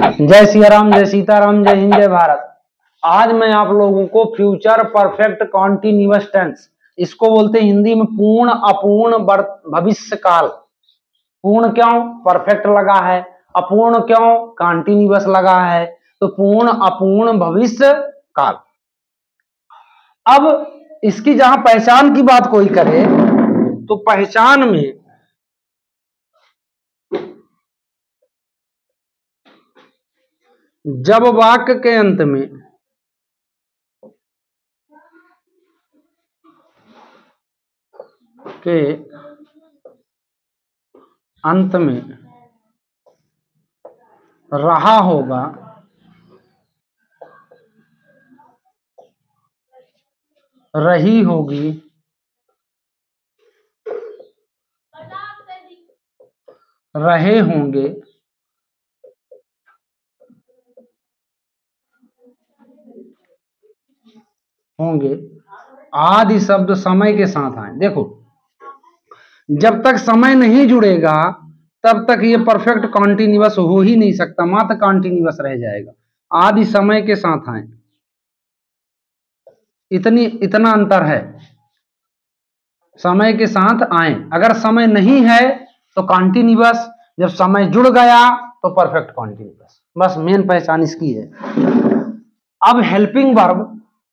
जय सिया राम, जय सीताराम, जय हिंद, जय भारत। आज मैं आप लोगों को फ्यूचर परफेक्ट कॉन्टिन्यूअस टेंस, इसको बोलते हैं हिंदी में पूर्ण अपूर्ण भविष्य काल। पूर्ण क्यों? परफेक्ट लगा है। अपूर्ण क्यों? कॉन्टिन्यूअस लगा है। तो पूर्ण अपूर्ण भविष्य काल। अब इसकी जहां पहचान की बात कोई करे तो पहचान में जब वाक्य के अंत में रहा होगा, रही होगी, रहे होंगे, आदि शब्द समय के साथ आए। देखो, जब तक समय नहीं जुड़ेगा तब तक ये परफेक्ट कॉन्टिन्यूअस हो ही नहीं सकता, मात्र कॉन्टिन्यूअस रह जाएगा। आदि समय के साथ आए, इतना अंतर है। समय के साथ आए, अगर समय नहीं है तो कॉन्टिन्यूअस, जब समय जुड़ गया तो परफेक्ट कॉन्टिन्यूअस। बस मेन पहचान इसकी है। अब हेल्पिंग वर्ब,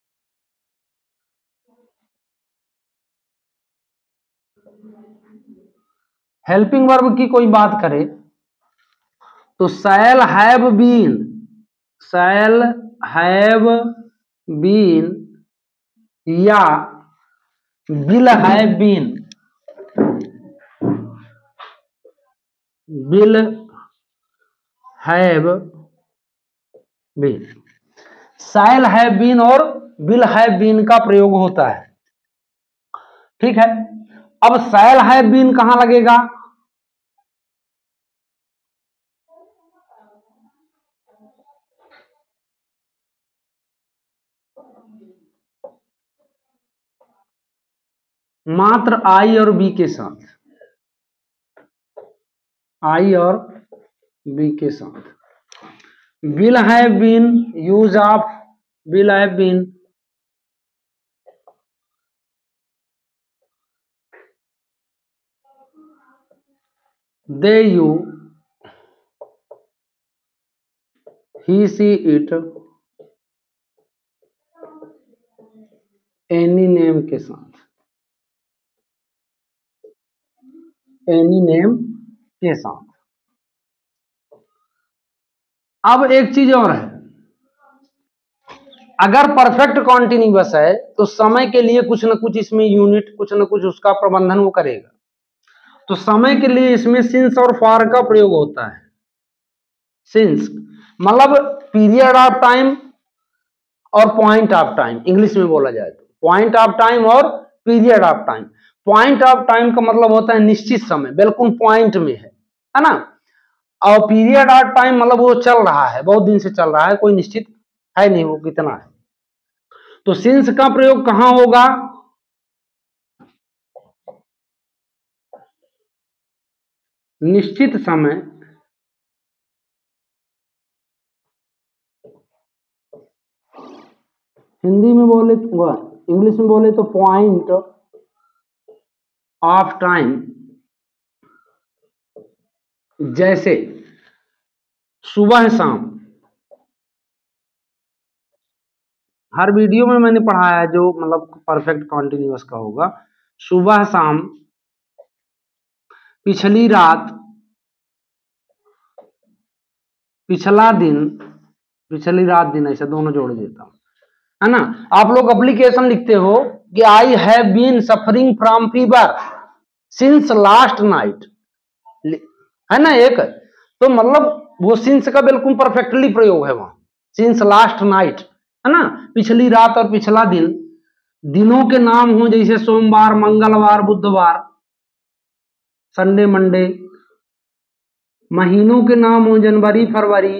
हेल्पिंग वर्ब की कोई बात करे तो shall have been, shall have been या will have been, will have been. Shall have been और विल हैव बीन का प्रयोग होता है, ठीक है। अब शैल हैव बीन कहां लगेगा? मात्र आई और बी के साथ, आई और बी के साथ। Will have been, use of will have been, they, you, he, she, it, any name के साथ, एनी नेम के साथ। अब एक चीज और है, अगर परफेक्ट कॉन्टिन्यूअस है तो समय के लिए कुछ न कुछ इसमें यूनिट, कुछ न कुछ उसका प्रबंधन वो करेगा। तो समय के लिए इसमें सिंस और फॉर का प्रयोग होता है। सिंस मतलब पीरियड ऑफ टाइम और पॉइंट ऑफ टाइम, इंग्लिश में बोला जाए तो पॉइंट ऑफ टाइम और period of time. Point of time का मतलब होता है निश्चित समय, बिल्कुल पॉइंट में है ना। और पीरियड ऑफ टाइम मतलब वो चल रहा है, बहुत दिन से चल रहा है, कोई निश्चित है नहीं वो कितना है। तो सिंस का प्रयोग कहां होगा? निश्चित समय, हिंदी में बोले, इंग्लिश में बोले तो पॉइंट ऑफ टाइम। जैसे सुबह शाम, हर वीडियो में मैंने पढ़ाया है जो मतलब परफेक्ट कॉन्टिन्यूअस का होगा। सुबह शाम, पिछली रात, पिछला दिन, पिछली रात दिन, ऐसे दोनों जोड़ देता हूं, है ना। आप लोग एप्लीकेशन लिखते हो कि I have been suffering from fever since last night, है ना एक। तो मतलब वो सिंस का बिल्कुल परफेक्टली प्रयोग है वहां, सिंस लास्ट नाइट, है ना। पिछली रात और पिछला दिन, दिनों के नाम हो जैसे सोमवार, मंगलवार, बुधवार, संडे, मंडे। महीनों के नाम हो जनवरी, फरवरी।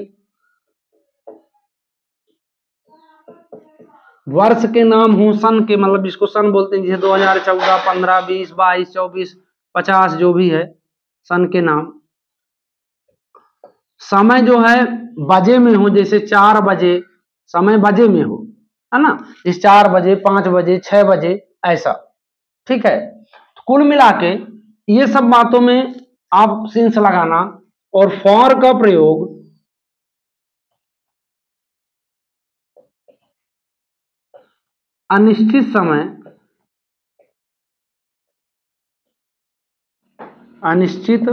वर्ष के नाम हो सन के, मतलब जिसको सन बोलते हैं, जैसे 2014, 15, 20, 22, 24, 50 जो भी है सन के नाम। समय जो है बजे में हो, जैसे 4 बजे समय बजे में हो, है ना, इस 4 बजे 5 बजे 6 बजे ऐसा। ठीक है, तो कुल मिला के ये सब बातों में आप सिंस लगाना। और फॉर का प्रयोग अनिश्चित समय, अनिश्चित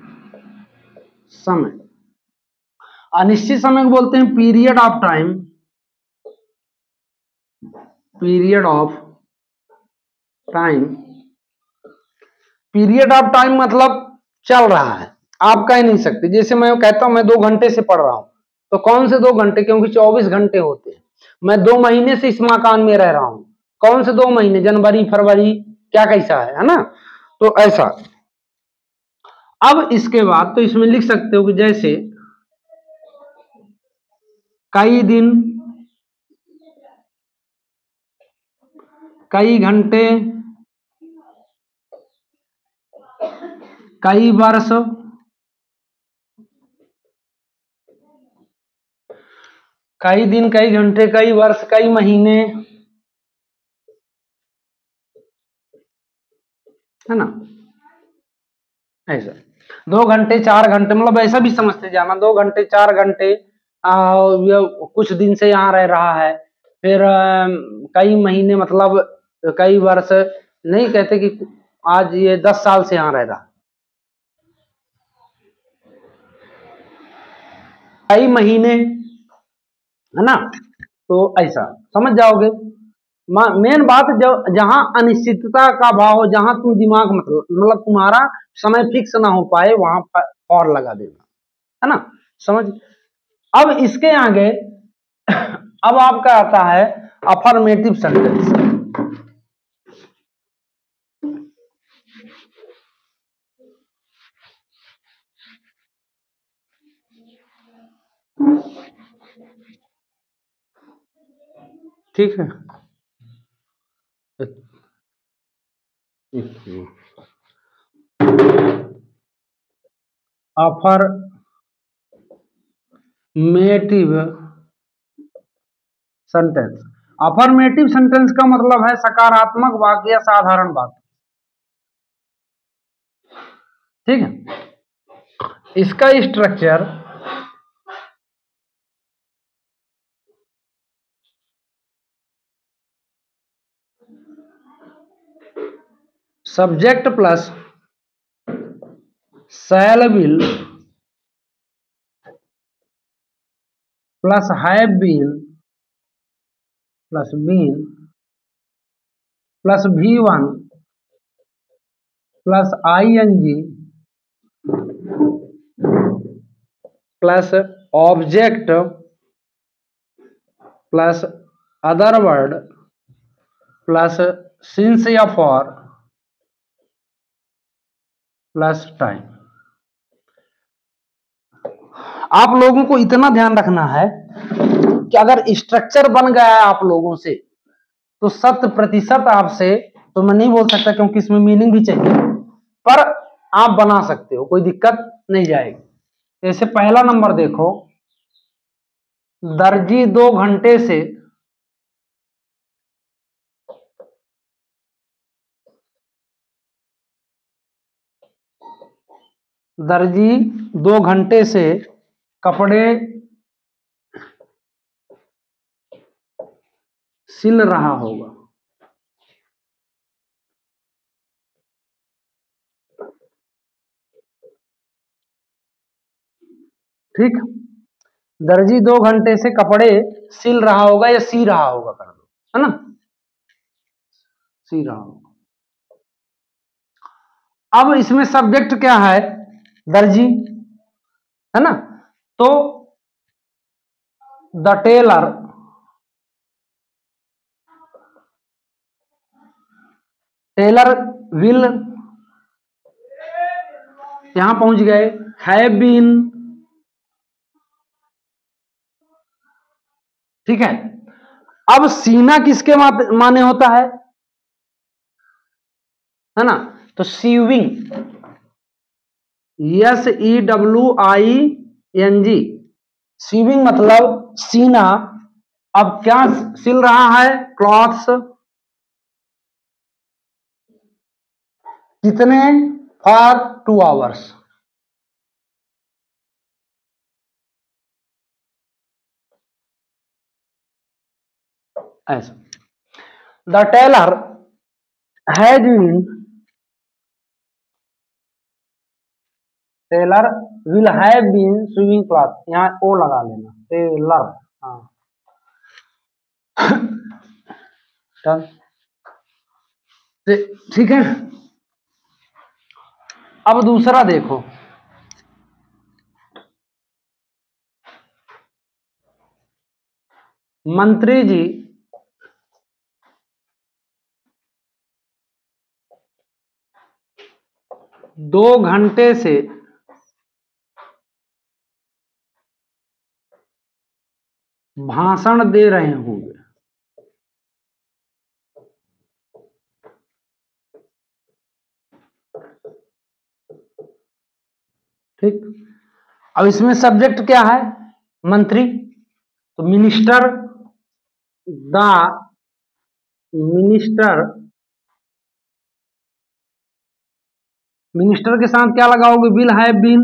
समय, अनिश्चित समय को बोलते हैं period of time, period of time. Period of time मतलब चल रहा है, आप कह नहीं सकते। जैसे मैं कहता हूं मैं 2 घंटे से पढ़ रहा हूं, तो कौन से 2 घंटे, क्योंकि 24 घंटे होते हैं। मैं 2 महीने से इस मकान में रह रहा हूं, कौन से 2 महीने, जनवरी फरवरी, क्या कैसा है ना, तो ऐसा। अब इसके बाद तो इसमें लिख सकते हो कि जैसे कई दिन, कई घंटे, कई वर्ष, कई दिन, कई घंटे, कई वर्ष, कई महीने, है ना, ऐसा। 2 घंटे 4 घंटे मतलब ऐसा भी समझते जाना, 2 घंटे 4 घंटे कुछ दिन से यहाँ रह रहा है। फिर कई महीने मतलब कई वर्ष, नहीं कहते कि आज ये 10 साल से यहाँ रह रहा, कई महीने, है ना, तो ऐसा समझ जाओगे। मेन बात जहां अनिश्चितता का भाव हो, जहां तुम दिमाग मतलब तुम्हारा समय फिक्स ना हो पाए, वहां और लगा देना, है ना, समझ। अब इसके आगे अब आपका आता है अफर्मेटिव सेंटेंस। ठीक है, अफर्मेटिव सेंटेंस। अफर्मेटिव सेंटेंस का मतलब है सकारात्मक वाक्य या साधारण बात। ठीक है, इसका structure subject plus shall will plus have been plus been plus V1 plus ING plus object plus other word plus since या फॉर प्लस टाइम। आप लोगों को इतना ध्यान रखना है कि अगर स्ट्रक्चर बन गया है आप लोगों से, तो 100% आपसे तो मैं नहीं बोल सकता, क्योंकि इसमें मीनिंग भी चाहिए, पर आप बना सकते हो, कोई दिक्कत नहीं जाएगी। जैसे पहला नंबर देखो, दर्जी 2 घंटे से दर्जी 2 घंटे से कपड़े सिल रहा होगा। ठीक, दर्जी 2 घंटे से कपड़े सिल रहा होगा या सी रहा होगा, कर दो, है ना, सी रहा होगा। अब इसमें सब्जेक्ट क्या है, दर्जी, है ना, तो द टेलर विल, यहां पहुंच गए, हैव बीन। ठीक है, अब सीना किसके माने होता है ना, तो सीविंग, SEWI एनजी, सीविंग मतलब सीना। अब क्या सिल रहा है? क्लॉथ्स। कितने? For 2 hours. ऐसा। The tailor has been, tailor will have been swimming cloth, यहाँ ओ लगा लेना, टेलर। हाँ ठीक है। अब दूसरा देखो, मंत्री जी दो घंटे से भाषण दे रहे होंगे। ठीक। अब इसमें सब्जेक्ट क्या है? मंत्री। तो मिनिस्टर, द मिनिस्टर, मिनिस्टर के साथ क्या लगाओगे? Will have been,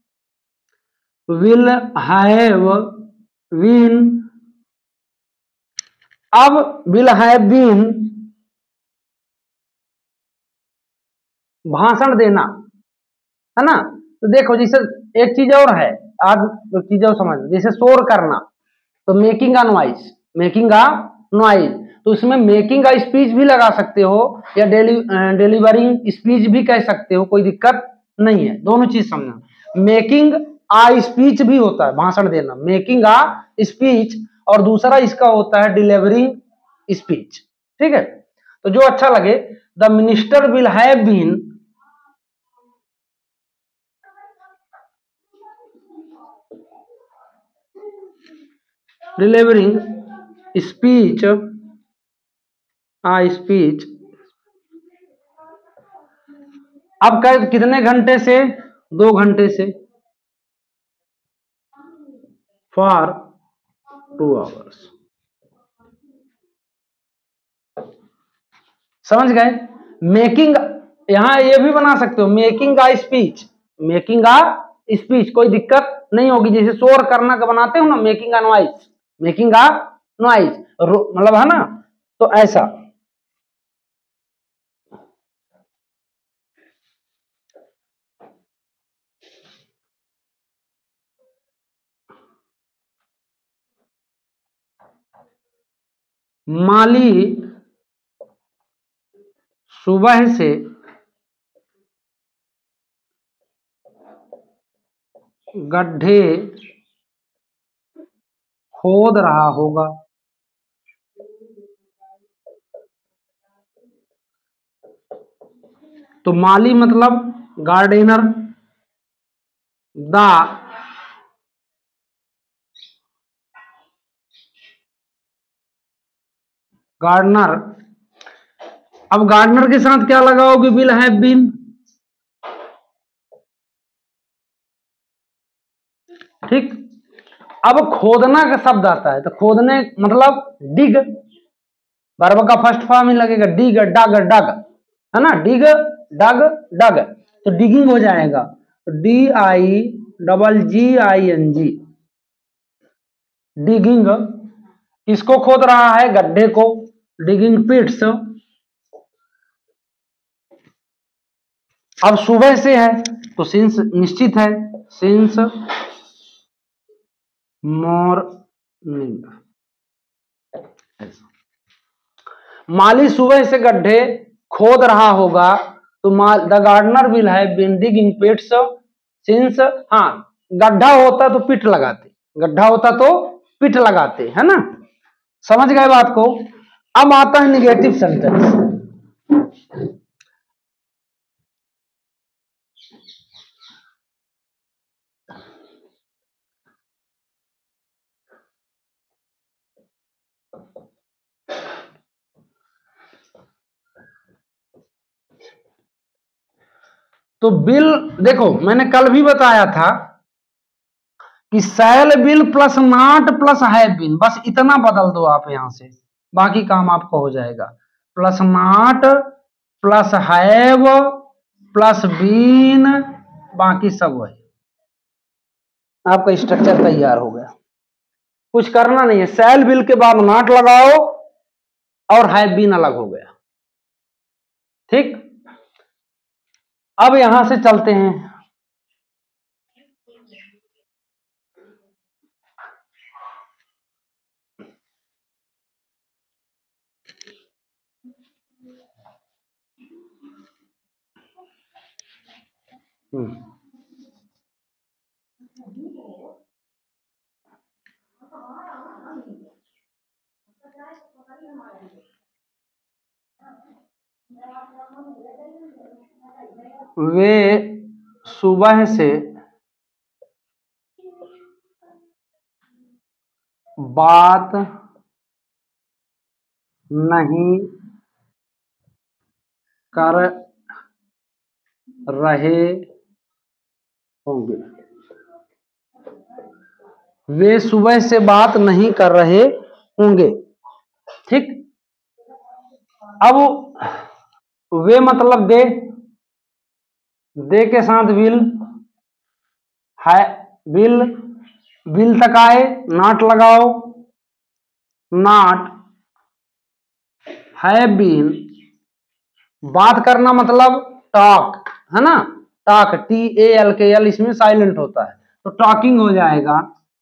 will have been. अब विल हैव बीन भाषण देना है ना। तो देखो जैसे एक चीज और है, आज एक चीज और समझ, जैसे शोर करना, तो making a noise, making a noise, तो इसमें मेकिंग अ स्पीच भी लगा सकते हो या डिलीवरिंग स्पीच भी कह सकते हो, कोई दिक्कत नहीं है। दोनों चीज समझना। मेकिंग आ स्पीच भी होता है भाषण देना, मेकिंग आ स्पीच, और दूसरा इसका होता है डिलीवरिंग स्पीच। ठीक है, तो जो अच्छा लगे। The minister will have been delivering speech, a speech. अब कितने घंटे से? 2 घंटे से, फॉर 2 आवर्स। समझ गए? मेकिंग, यहां ये भी बना सकते हो making a speech, making a speech, कोई दिक्कत नहीं होगी। जैसे शोर करना का बनाते हो ना, making a noise, making a noise मतलब है ना, तो ऐसा। माली सुबह से गड्ढे खोद रहा होगा। तो माली मतलब गार्डनर, द गार्डनर। अब गार्डनर के साथ क्या लगाओगे? Will have been. ठीक। अब खोदना का शब्द आता है, तो खोदने मतलब डिग, वर्ब का फर्स्ट फॉर्म ही लगेगा, डिग डग डग, है ना, डिग डग डग, तो डिगिंग हो जाएगा, DIGGING, डिगिंग। किसको खोद रहा है? गड्ढे को, डिगिंग पिट्स। अब सुबह से है तो सिंस निश्चित है, सिंस मॉर्निंग। माली सुबह से गड्ढे खोद रहा होगा, तो the gardener will have been digging pits since. हाँ, गड्ढा होता तो पिट लगाते, गड्ढा होता तो पिट लगाते, है ना। समझ गए बात को? अब आता है निगेटिव सेंटेंस। तो बिल, देखो मैंने कल भी बताया था कि shall will plus not plus have been, बस इतना बदल दो आप यहां से, बाकी काम आपका हो जाएगा। Plus not plus have plus been, बाकी सब वही, आपका स्ट्रक्चर तैयार हो गया। कुछ करना नहीं है, शैल बिल के बाद नॉट लगाओ और हैव बीन अलग हो गया। ठीक, अब यहां से चलते हैं। वे सुबह से बात नहीं कर रहे होंगे। वे सुबह से बात नहीं कर रहे होंगे। ठीक, अब वे मतलब दे के साथ विल है, विल तक आए, नॉट लगाओ, नॉट हैव बीन, बात करना मतलब टॉक है ना, टॉक TALKL, इसमें साइलेंट होता है तो टॉकिंग हो जाएगा।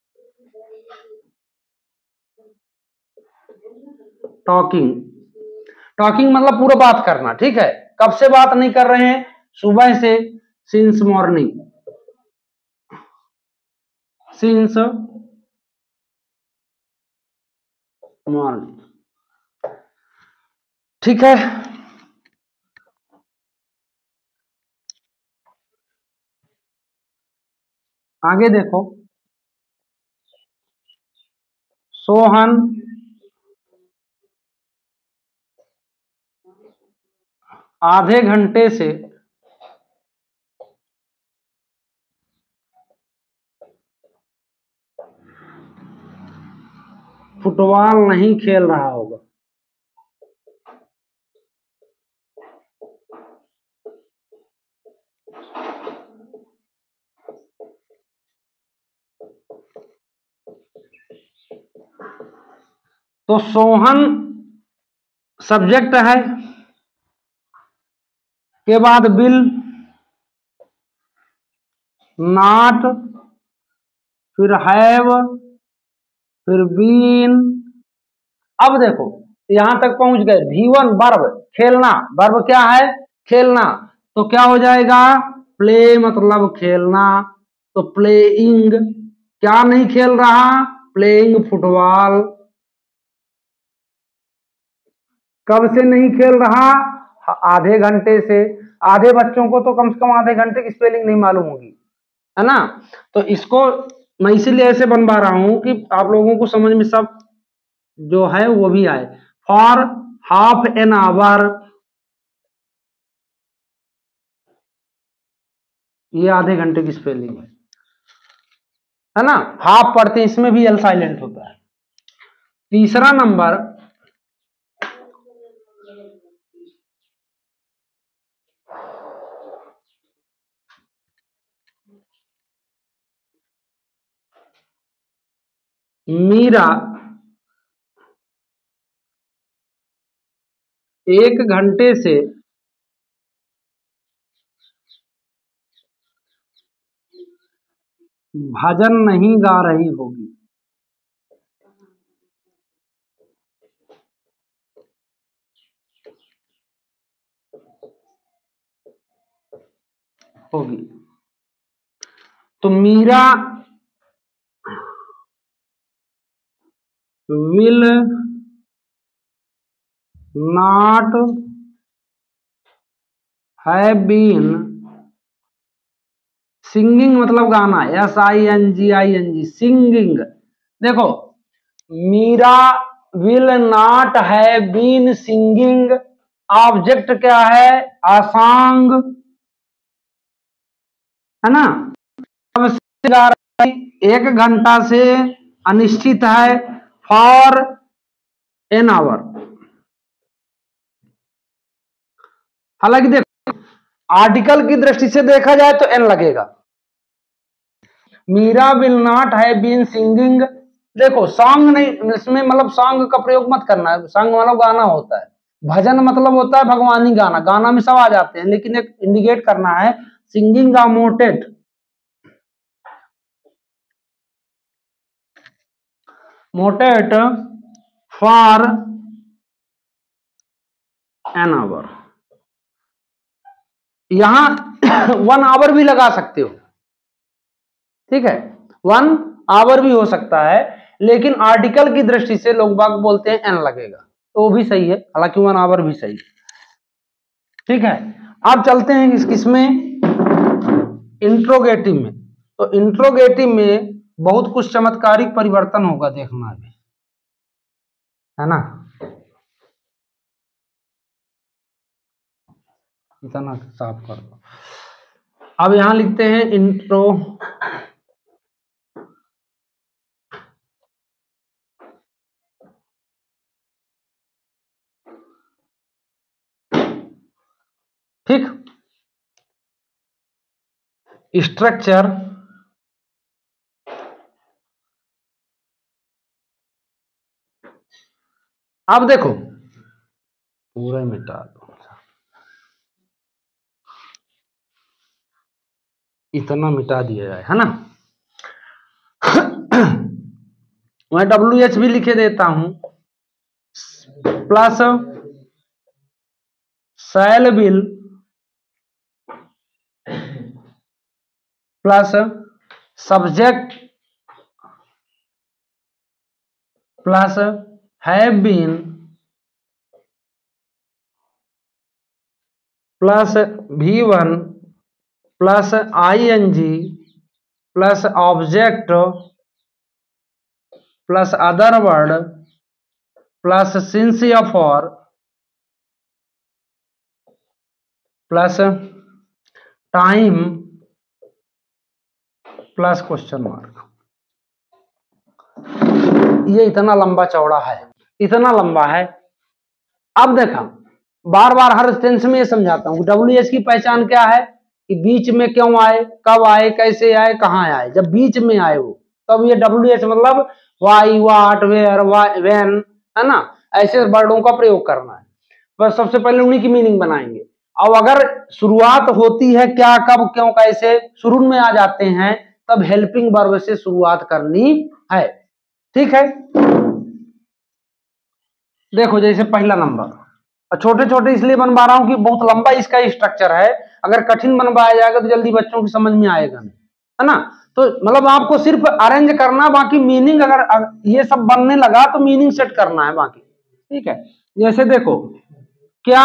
टॉकिंग, टॉकिंग मतलब पूरा बात करना। ठीक है, कब से बात नहीं कर रहे हैं? सुबह से, सिंस मॉर्निंग, सिंस मॉर्निंग। ठीक है, आगे देखो। सोहन आधे घंटे से फुटबॉल नहीं खेल रहा होगा। तो सोहन सब्जेक्ट है, के बाद बिल, नॉट, फिर हैव, फिर बीन। अब देखो यहां तक पहुंच गए। V1 वर्ब, खेलना, वर्ब क्या है? खेलना, तो क्या हो जाएगा? प्ले मतलब खेलना, तो प्लेइंग, क्या नहीं खेल रहा? Playing football. कब से नहीं खेल रहा? आधे घंटे से। आधे बच्चों को तो कम से कम आधे घंटे की स्पेलिंग नहीं मालूम होगी, है ना। तो इसको मैं इसीलिए ऐसे बनवा रहा हूं कि आप लोगों को समझ में सब जो है वो भी आए। फॉर हाफ एन आवर, ये आधे घंटे की स्पेलिंग है ना। हाफ पढ़ते हैं, इसमें भी एल साइलेंट होता है। तीसरा नंबर, मीरा 1 घंटे से भजन नहीं गा रही होगी। तो Meera will not have been singing, मतलब गाना, SINGING, सिंगिंग। देखो, Meera will not have been singing, object क्या है? आ सॉन्ग, है ना। 1 घंटा से अनिश्चित है फॉर एन आवर। हालांकि देखो आर्टिकल की दृष्टि से देखा जाए तो एन लगेगा। Meera will not have been singing, देखो सॉन्ग नहीं, इसमें मतलब सॉन्ग का प्रयोग मत करना है। सॉन्ग मतलब गाना होता है, भजन मतलब होता है भगवानी गाना, गाना में सब आ जाते हैं, लेकिन एक इंडिकेट करना है सिंगिंग का motet, motet for an hour. यहां 1 आवर भी लगा सकते हो, ठीक है, 1 आवर भी हो सकता है, लेकिन आर्टिकल की दृष्टि से लोग बाग बोलते हैं एन लगेगा, तो वो भी सही है, हालांकि 1 आवर भी सही है, ठीक है। अब चलते हैं इसमें इंट्रोगेटिव में। तो इंट्रोगेटिव में बहुत कुछ चमत्कारिक परिवर्तन होगा, देखना अभी, है ना। इतना साफ कर दो। अब यहां लिखते हैं इंट्रो, ठीक, स्ट्रक्चर, अब देखो पूरा मिटा दो, इतना मिटा दिया जाए, है ना। मैं WH भी लिखे देता हूं, plus shall will plus subject plus have been plus V1 plus ING plus object plus other word plus since या for plus time plus question mark. ये इतना लंबा चौड़ा है, इतना लंबा है। अब देखा बार बार हर टेंस में ये समझाता हूं, WH की पहचान क्या है कि बीच में क्यों आए, कब आए, कैसे आए, कहां आए। जब बीच में आए वो तब ये WH मतलब वाई, वाट, वेयर, व्हेन, है ना, ऐसे वर्डों का प्रयोग करना है। बस सबसे पहले उन्हीं की मीनिंग बनाएंगे। अब अगर शुरुआत होती है क्या, कब, क्यों, कैसे, शुरू में आ जाते हैं, तब हेल्पिंग वर्ब से शुरुआत करनी है, ठीक है। देखो जैसे पहला नंबर, छोटे छोटे इसलिए बनवा रहा हूं कि बहुत लंबा इसका स्ट्रक्चर है, अगर कठिन बनवाया जाएगा तो जल्दी बच्चों की समझ में आएगा नहीं, है ना। तो मतलब आपको सिर्फ अरेंज करना, बाकी मीनिंग अगर ये सब बनने लगा तो मीनिंग सेट करना है बाकी, ठीक है। जैसे देखो क्या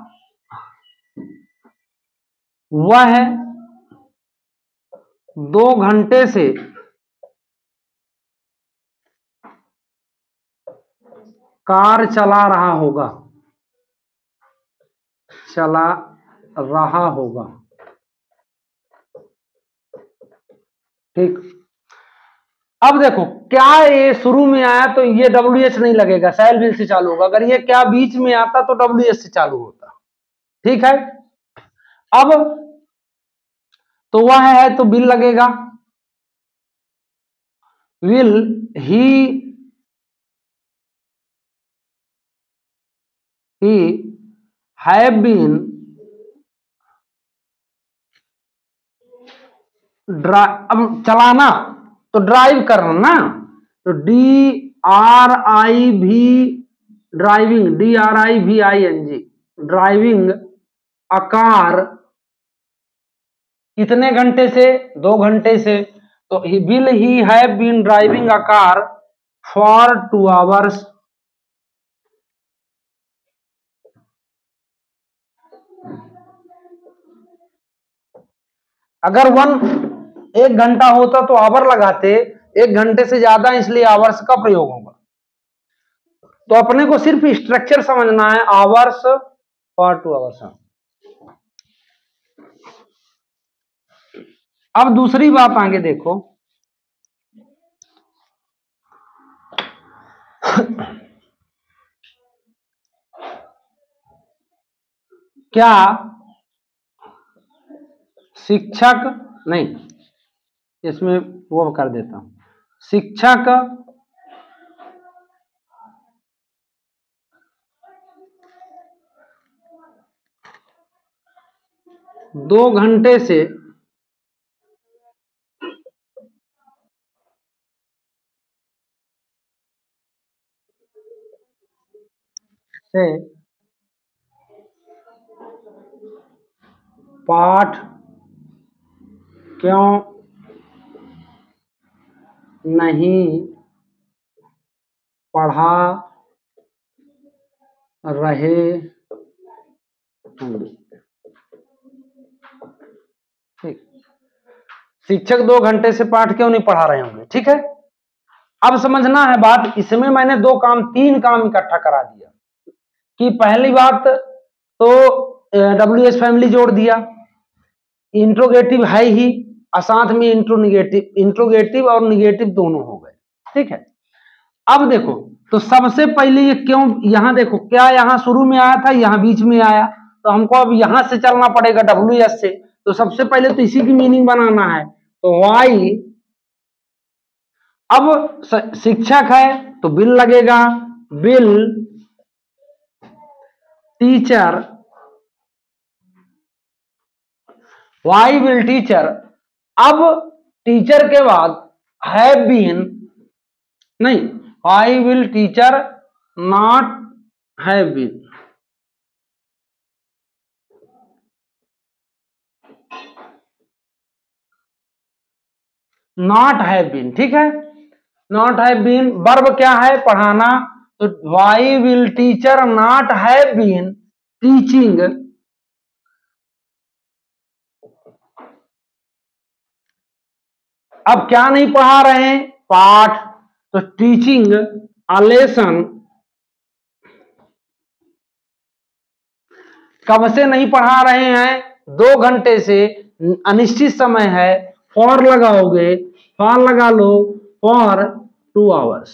वह 2 घंटे से कार चला रहा होगा, चला रहा होगा, ठीक। अब देखो क्या ये शुरू में आया तो ये WH नहीं लगेगा, शैल विल से चालू होगा। अगर ये क्या बीच में आता तो WH से चालू होता, ठीक है। अब तो वह है तो बिल लगेगा, विल ही हैव बीन अब चलाना तो ड्राइव करना, तो DRIV driving, DRIVING driving a car कितने घंटे से, 2 घंटे से, तो will he have been driving a car for 2 hours. अगर 1 घंटा होता तो आवर लगाते, 1 घंटे से ज्यादा इसलिए आवर्स का प्रयोग होगा। तो अपने को सिर्फ स्ट्रक्चर समझना है, आवर्स फॉर 2 आवर्स। अब दूसरी बात आगे देखो, क्या शिक्षक, नहीं इसमें वो कर देता हूं, शिक्षक 2 घंटे से पाठ क्यों नहीं पढ़ा रहे होंगे। ठीक, शिक्षक 2 घंटे से पाठ क्यों नहीं पढ़ा रहे होंगे। ठीक है, अब समझना है बात, इसमें मैंने 3 काम इकट्ठा करा दिया कि पहली बात तो WH फैमिली जोड़ दिया, इंट्रोगेटिव है ही और साथ में इंट्रोगेटिव और निगेटिव दोनों हो गए। ठीक है, अब देखो तो सबसे पहले ये क्यों, यहां देखो क्या यहां शुरू में आया था, यहां बीच में आया, तो हमको अब यहां से चलना पड़ेगा WH से। तो सबसे पहले तो इसी की मीनिंग बनाना है, तो वाई, अब शिक्षक है तो बिल लगेगा, will teacher, why will teacher. अब टीचर के बाद हैव बीन, नहीं, why will teacher not have been, not have been. ठीक है, नॉट हैव बीन, वर्ब क्या है, पढ़ाना, तो why will teacher not have been teaching, अब क्या नहीं पढ़ा रहे हैं, पाठ, तो टीचिंग अ लेसन, कब से नहीं पढ़ा रहे हैं, 2 घंटे से, अनिश्चित समय है, फॉर लगाओगे, फॉर लगा लो, फॉर 2 आवर्स।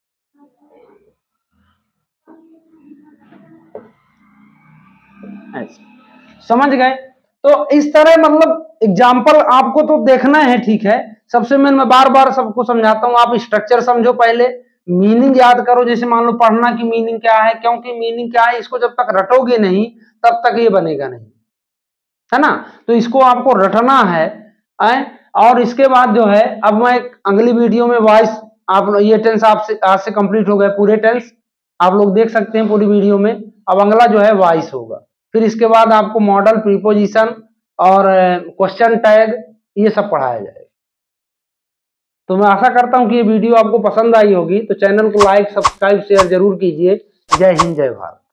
समझ गए। तो इस तरह मतलब एग्जाम्पल आपको तो देखना है। ठीक है, सबसे मैं बार बार सबको समझाता हूं, आप स्ट्रक्चर समझो, पहले मीनिंग याद करो। जैसे मान लो पढ़ना की मीनिंग क्या है, क्योंकि मीनिंग क्या है, इसको जब तक रटोगे नहीं तब तक ये बनेगा नहीं, है ना। तो इसको आपको रटना है। और इसके बाद जो है, अब मैं अगली वीडियो में वॉइस, आप ये टेंस आपसे आज से कंप्लीट हो गए, पूरे टेंस आप लोग देख सकते हैं पूरी वीडियो में। अब अगला जो है वॉइस होगा, फिर इसके बाद आपको मॉडल, प्रीपोजिशन और क्वेश्चन टैग ये सब पढ़ाया जाएगा। तो मैं आशा करता हूं कि ये वीडियो आपको पसंद आई होगी। तो चैनल को लाइक, सब्सक्राइब, शेयर जरूर कीजिए। जय हिंद, जय भारत।